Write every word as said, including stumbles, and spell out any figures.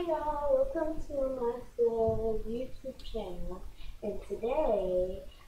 y'all, welcome to my slow YouTube channel, and today